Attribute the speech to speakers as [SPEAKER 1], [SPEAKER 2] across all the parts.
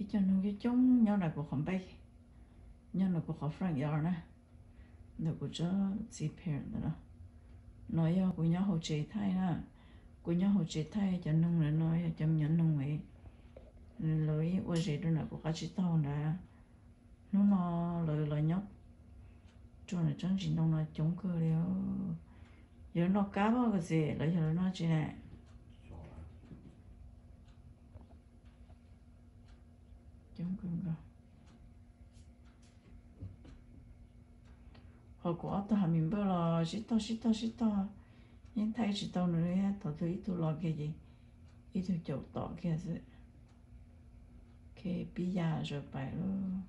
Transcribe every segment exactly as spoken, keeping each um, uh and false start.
[SPEAKER 1] cho nó cái chúng nhau là của không bay nhau là của họ front yard nè nó của cho chị parent đó nói yêu của nhau hỗ trợ thay nè của nhau hỗ trợ thay cho nông là nói cho nhận nông vậy lời ôi gì đó là của các chị tao nè nó nó lời lời nhóc cho nên chẳng chỉ nông là chống cơ liệu giờ nó cá bao cái gì lấy giờ nó chỉ này chống cơ cơ họ có tao hàm mình bao là chỉ tao chỉ tao chỉ tao nhưng thấy chỉ tao nữa tao thấy tao lo cái gì ít tao chịu tao cái gì cái bây giờ rồi phải luôn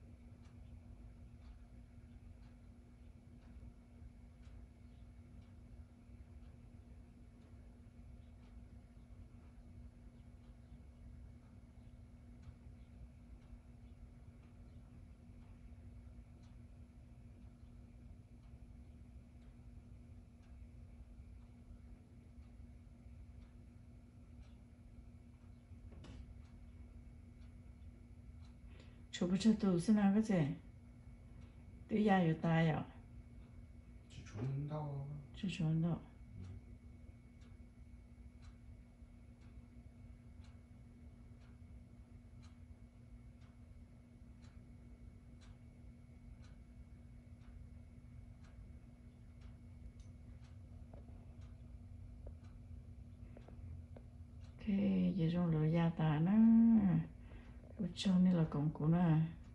[SPEAKER 1] chụp cho tôi xin nào cái gì bây giờ rồi ta rồi
[SPEAKER 2] chỉ chuẩn đâu
[SPEAKER 1] chỉ chuẩn đâu cái gì trong lửa gia ta nó cho nên là công cụ nè